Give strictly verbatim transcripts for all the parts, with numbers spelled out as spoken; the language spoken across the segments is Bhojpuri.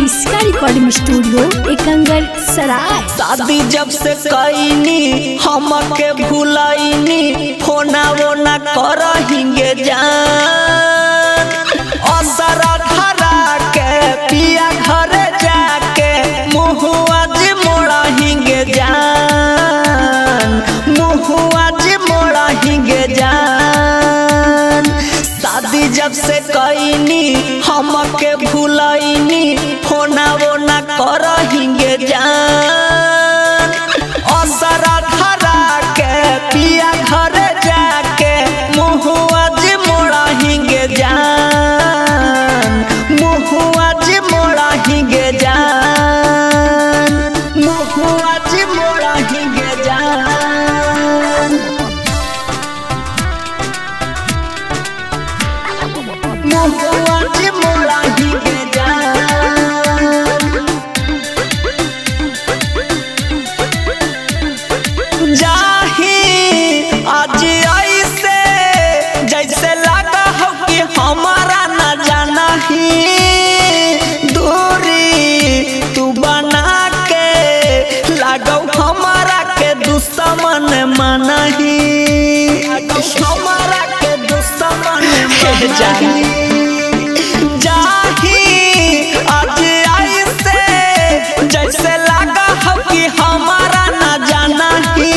इसका रिकॉर्डिंग स्टूडियो एकंगर सराय। शादी जब से कईनी हमके भुलाईनी फोना वो न करहिंगे जान असरा धरा के पिया घर जाके मुहुआ जी मोड़हिंगे जान मुहुआ जी मोड़हिंगे जान। शादी जब से कईनी हमके भुलाईनी फोना वो न करहिंगे जान असरा धरा के पिया घर जाके मुहुआ जी मोड़हिंगे जान मुहुआ जी मोड़हिंगे जान मुहुआ जी मोड़हिंगे जान मुहुआ जी मोड़हिंगे जान। जाही आज ऐसे जैसे लगा हो कि हमारा न जाना ही दूरी तू बना के लागो हमारा के दुश्मन माना ही हमारा के दुश्मन माना ही। जाही आज ऐसे जैसे लगा हो कि हमारा न जाना ही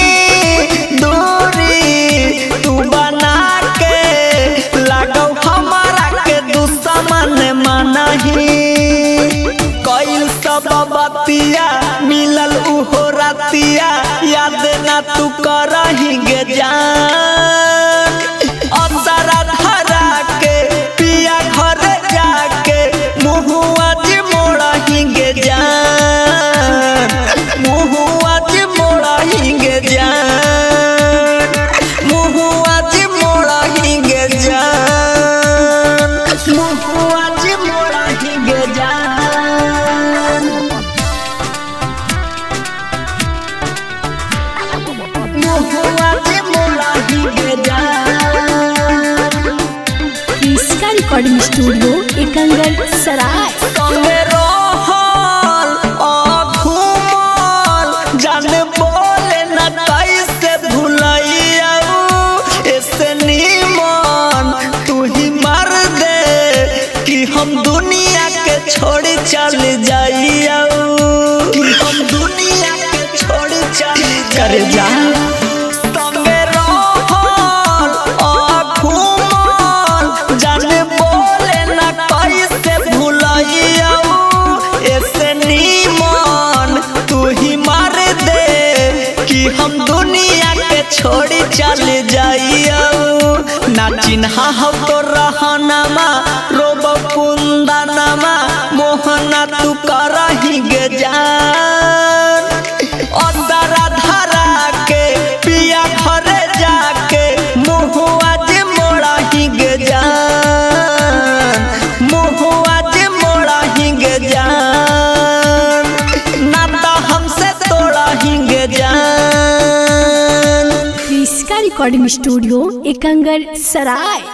दूरी तू बना के लागो हमारा के दुश्मन माना ही। कईल सब बतिया मिलल उहो रातिया याद ना तू करहिंगे जान असरा धरा के पिया घर जाके मुहुआ जी मोड़हिंगे जान मुहुआ जी मोड़हिंगे जान मुहुआ जी मोड़हिंगे जान मुहुआ जी मोड़हिंगे जान मुहुआ जी मोड़हिंगे जान। इसका रिकॉर्डिंग स्टूडियो एकंगर सराय। संगे रहल आ घूमल जान बोले न कैसे भुलैया ऐसे नीमन तू ही मार दे कि हम दुनिया के छोड़ चल जाइया कि हम दुनिया के छोड़ चल कर जा। संगे रहल आ घूमल जान बोले न कैसे भुलैया ऐसे नीमन तू ही मार दे कि हम दुनिया के छोड़ चल जाइया ना चिन्हा हो तो रहनमा रोब कुंदनमा मोहना तू करहिंगे जान असरा धरा के पिया घर जाके मुहुआ जी मोड़हिंगे जान मुहुआ जी मोड़हिंगे जान ना तो हमसे तोड़हिंगे जान। इसका रिकॉर्डिंग स्टूडियो एकंगर सराय।